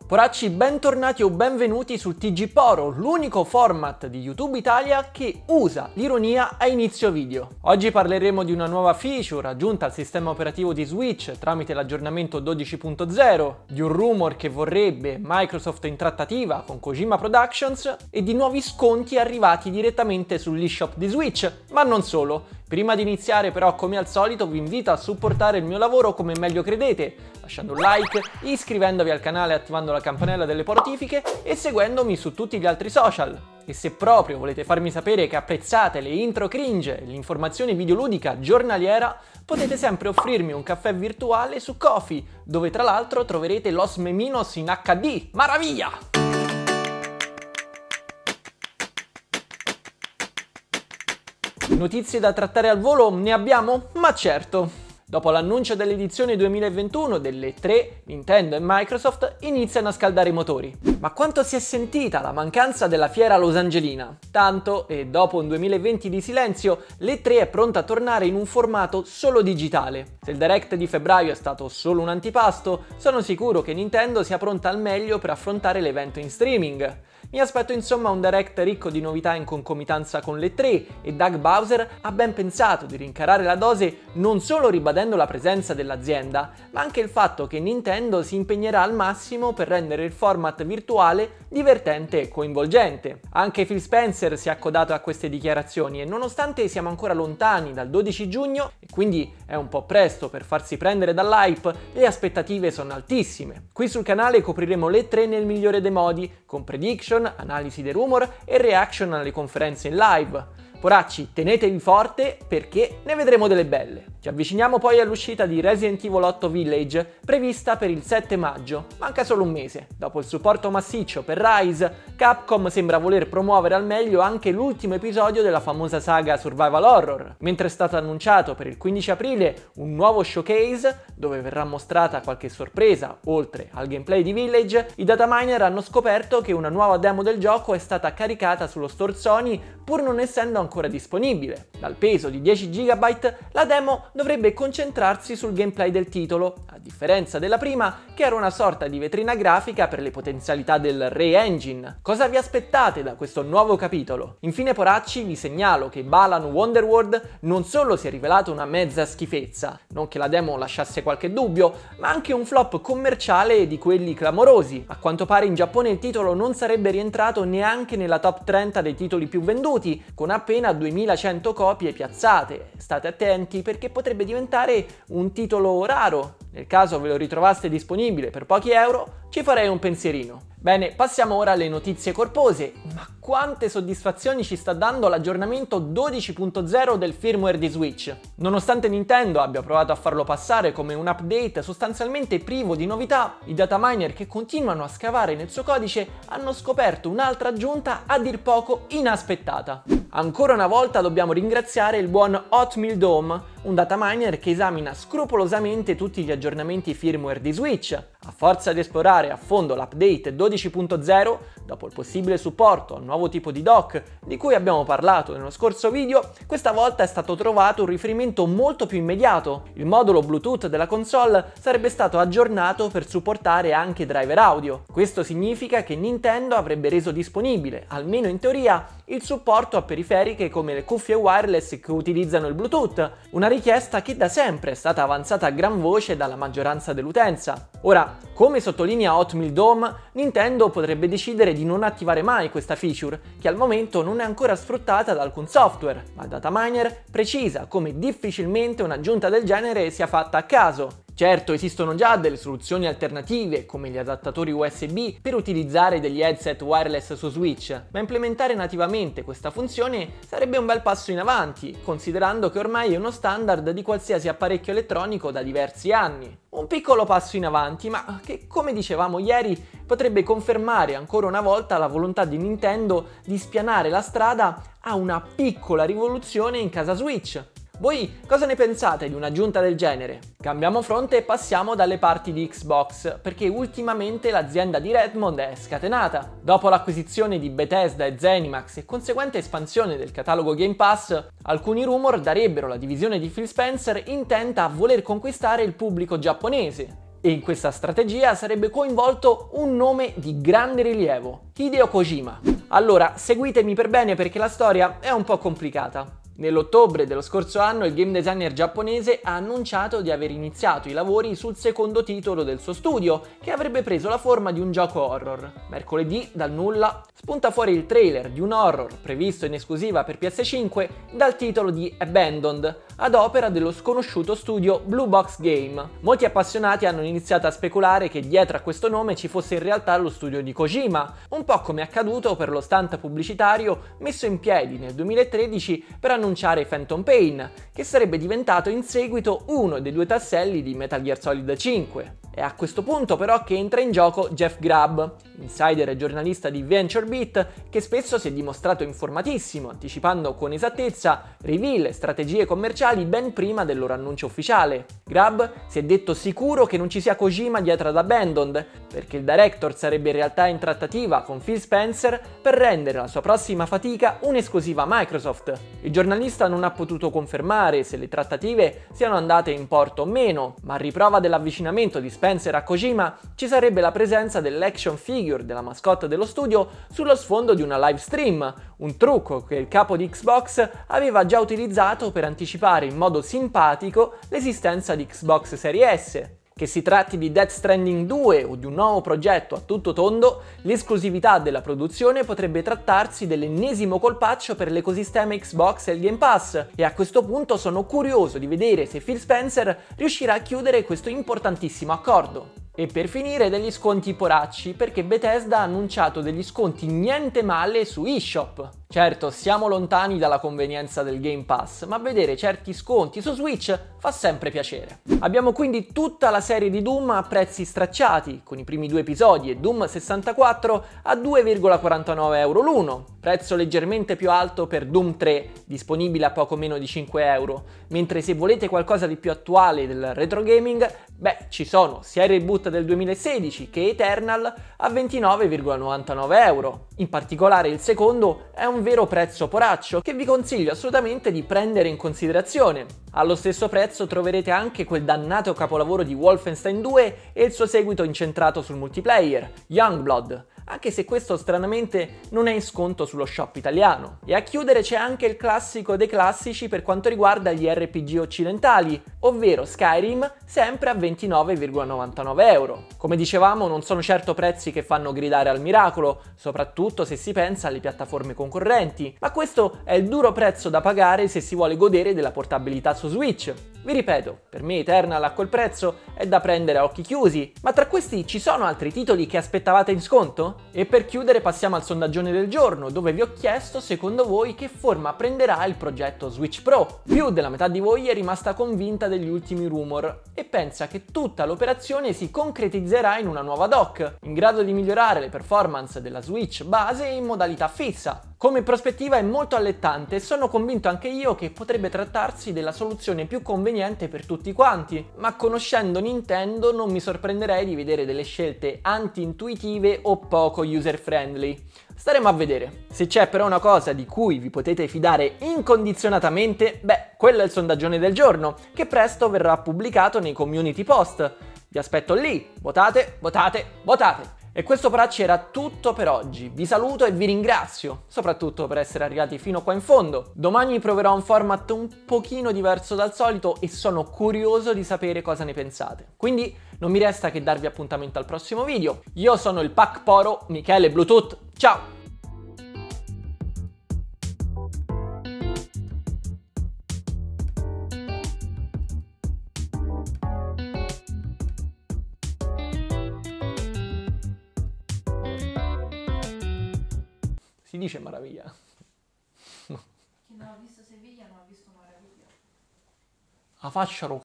Poracci, bentornati o benvenuti sul TG Poro, l'unico format di YouTube Italia che usa l'ironia a inizio video. Oggi parleremo di una nuova feature aggiunta al sistema operativo di Switch tramite l'aggiornamento 12.0, di un rumor che vorrebbe Microsoft in trattativa con Kojima Productions e di nuovi sconti arrivati direttamente sull'eShop di Switch, ma non solo. Prima di iniziare però, come al solito, vi invito a supportare il mio lavoro come meglio credete, lasciando un like, iscrivendovi al canale attivando la campanella delle notifiche e seguendomi su tutti gli altri social. E se proprio volete farmi sapere che apprezzate le intro cringe e l'informazione videoludica giornaliera, potete sempre offrirmi un caffè virtuale su Ko-fi, dove tra l'altro troverete Los Meminos in HD. Maraviglia! Notizie da trattare al volo ne abbiamo? Ma certo! Dopo l'annuncio dell'edizione 2021 delle tre, Nintendo e Microsoft iniziano a scaldare i motori. Ma quanto si è sentita la mancanza della fiera losangelina? Tanto, e dopo un 2020 di silenzio, l'E3 è pronta a tornare in un formato solo digitale. Se il Direct di febbraio è stato solo un antipasto, sono sicuro che Nintendo sia pronta al meglio per affrontare l'evento in streaming. Mi aspetto insomma un Direct ricco di novità in concomitanza con l'E3 e Doug Bowser ha ben pensato di rincarare la dose non solo ribadendo la presenza dell'azienda, ma anche il fatto che Nintendo si impegnerà al massimo per rendere il format virtuale divertente e coinvolgente. Anche Phil Spencer si è accodato a queste dichiarazioni e nonostante siamo ancora lontani dal 12 giugno e quindi è un po' presto per farsi prendere dall'hype, le aspettative sono altissime. Qui sul canale copriremo l'E3 nel migliore dei modi, con prediction, analisi dei rumor e reaction alle conferenze in live. Poracci, tenetevi forte perché ne vedremo delle belle. Ci avviciniamo poi all'uscita di Resident Evil 8 Village, prevista per il 7 maggio. Manca solo un mese. Dopo il supporto massiccio per Rise, Capcom sembra voler promuovere al meglio anche l'ultimo episodio della famosa saga Survival Horror. Mentre è stato annunciato per il 15 aprile un nuovo showcase, dove verrà mostrata qualche sorpresa, oltre al gameplay di Village, i dataminer hanno scoperto che una nuova demo del gioco è stata caricata sullo store Sony pur non essendo ancora disponibile. Dal peso di 10 GB, la demo dovrebbe concentrarsi sul gameplay del titolo, a differenza della prima che era una sorta di vetrina grafica per le potenzialità del Re-Engine. Cosa vi aspettate da questo nuovo capitolo? Infine poracci, vi segnalo che Balan Wonderworld non solo si è rivelato una mezza schifezza, non che la demo lasciasse qualche dubbio, ma anche un flop commerciale di quelli clamorosi. A quanto pare in Giappone il titolo non sarebbe rientrato neanche nella top 30 dei titoli più venduti, con appena 2100 copie piazzate. State attenti perché potrebbe diventare un titolo raro. Nel caso ve lo ritrovaste disponibile per pochi euro, ci farei un pensierino. Bene, passiamo ora alle notizie corpose. Ma quante soddisfazioni ci sta dando l'aggiornamento 12.0 del firmware di Switch? Nonostante Nintendo abbia provato a farlo passare come un update sostanzialmente privo di novità, i dataminer che continuano a scavare nel suo codice hanno scoperto un'altra aggiunta a dir poco inaspettata. Ancora una volta dobbiamo ringraziare il buon Hotmail Dome, un dataminer che esamina scrupolosamente tutti gli aggiornamenti firmware di Switch. A forza di esplorare a fondo l'update 12.0, dopo il possibile supporto al nuovo tipo di dock di cui abbiamo parlato nello scorso video, questa volta è stato trovato un riferimento molto più immediato. Il modulo Bluetooth della console sarebbe stato aggiornato per supportare anche driver audio. Questo significa che Nintendo avrebbe reso disponibile, almeno in teoria, il supporto a periferiche come le cuffie wireless che utilizzano il Bluetooth, una richiesta che da sempre è stata avanzata a gran voce dalla maggioranza dell'utenza. Ora, come sottolinea Hotmail Dome, Nintendo potrebbe decidere di non attivare mai questa feature, che al momento non è ancora sfruttata da alcun software, ma il dataminer precisa come difficilmente un'aggiunta del genere sia fatta a caso. Certo, esistono già delle soluzioni alternative, come gli adattatori USB, per utilizzare degli headset wireless su Switch, ma implementare nativamente questa funzione sarebbe un bel passo in avanti, considerando che ormai è uno standard di qualsiasi apparecchio elettronico da diversi anni. Un piccolo passo in avanti, ma che, come dicevamo ieri, potrebbe confermare ancora una volta la volontà di Nintendo di spianare la strada a una piccola rivoluzione in casa Switch. Voi cosa ne pensate di un'aggiunta del genere? Cambiamo fronte e passiamo dalle parti di Xbox, perché ultimamente l'azienda di Redmond è scatenata. Dopo l'acquisizione di Bethesda e Zenimax e conseguente espansione del catalogo Game Pass, alcuni rumor darebbero la divisione di Phil Spencer intenta a voler conquistare il pubblico giapponese. e in questa strategia sarebbe coinvolto un nome di grande rilievo, Hideo Kojima. Allora, seguitemi per bene perché la storia è un po' complicata. Nell'ottobre dello scorso anno il game designer giapponese ha annunciato di aver iniziato i lavori sul secondo titolo del suo studio, che avrebbe preso la forma di un gioco horror. Mercoledì, dal nulla, spunta fuori il trailer di un horror previsto in esclusiva per PS5 dal titolo di Abandoned, ad opera dello sconosciuto studio Blue Box Game. Molti appassionati hanno iniziato a speculare che dietro a questo nome ci fosse in realtà lo studio di Kojima, un po' come è accaduto per lo stunt pubblicitario messo in piedi nel 2013 per annunciare Phantom Pain, che sarebbe diventato in seguito uno dei due tasselli di Metal Gear Solid 5. È a questo punto però che entra in gioco Jeff Grubb, insider e giornalista di VentureBeat, che spesso si è dimostrato informatissimo, anticipando con esattezza reveal e strategie commerciali ben prima del loro annuncio ufficiale. Grubb si è detto sicuro che non ci sia Kojima dietro ad Abandoned, perché il director sarebbe in realtà in trattativa con Phil Spencer per rendere la sua prossima fatica un'esclusiva Microsoft. Il giornalista non ha potuto confermare se le trattative siano andate in porto o meno, ma a riprova dell'avvicinamento di Spencer a Kojima ci sarebbe la presenza dell'action figure della mascotte dello studio sullo sfondo di una live stream, un trucco che il capo di Xbox aveva già utilizzato per anticipare in modo simpatico l'esistenza di Xbox Series S. Che si tratti di Death Stranding 2 o di un nuovo progetto a tutto tondo, l'esclusività della produzione potrebbe trattarsi dell'ennesimo colpaccio per l'ecosistema Xbox e il Game Pass, e a questo punto sono curioso di vedere se Phil Spencer riuscirà a chiudere questo importantissimo accordo. E per finire degli sconti poracci, perché Bethesda ha annunciato degli sconti niente male su eShop. Certo, siamo lontani dalla convenienza del Game Pass, ma vedere certi sconti su Switch fa sempre piacere. Abbiamo quindi tutta la serie di Doom a prezzi stracciati, con i primi 2 episodi e Doom 64 a 2,49 euro l'uno, prezzo leggermente più alto per Doom 3, disponibile a poco meno di 5 euro, mentre se volete qualcosa di più attuale del retro gaming, beh, ci sono sia il reboot del 2016 che Eternal a 29,99 euro. In particolare il secondo è un vero prezzo poraccio che vi consiglio assolutamente di prendere in considerazione. Allo stesso prezzo troverete anche quel dannato capolavoro di Wolfenstein 2 e il suo seguito incentrato sul multiplayer, Youngblood, anche se questo stranamente non è in sconto sullo shop italiano. E a chiudere c'è anche il classico dei classici per quanto riguarda gli RPG occidentali, ovvero Skyrim, sempre a 29,99 euro. Come dicevamo, non sono certo prezzi che fanno gridare al miracolo, soprattutto se si pensa alle piattaforme concorrenti, ma questo è il duro prezzo da pagare se si vuole godere della portabilità su Switch. Vi ripeto, per me Eternal a quel prezzo è da prendere a occhi chiusi, ma tra questi ci sono altri titoli che aspettavate in sconto? E per chiudere passiamo al sondaggione del giorno, dove vi ho chiesto secondo voi che forma prenderà il progetto Switch Pro. Più della metà di voi è rimasta convinta degli ultimi rumor e pensa che tutta l'operazione si concretizzerà in una nuova dock, in grado di migliorare le performance della Switch base in modalità fissa. Come prospettiva è molto allettante e sono convinto anche io che potrebbe trattarsi della soluzione più conveniente per tutti quanti, ma conoscendo Nintendo non mi sorprenderei di vedere delle scelte anti-intuitive o poco user-friendly. Staremo a vedere. Se c'è però una cosa di cui vi potete fidare incondizionatamente, beh, quello è il sondaggione del giorno, che presto verrà pubblicato nei community post. Vi aspetto lì, votate, votate, votate! E questo poracci era tutto per oggi, vi saluto e vi ringrazio, soprattutto per essere arrivati fino qua in fondo. Domani proverò un format un pochino diverso dal solito e sono curioso di sapere cosa ne pensate. Quindi non mi resta che darvi appuntamento al prossimo video. Io sono il Pac Poro, Michele Bluetooth, ciao! Si dice meraviglia. Chi non ha visto Seviglia non ha visto Maraviglia. La faccia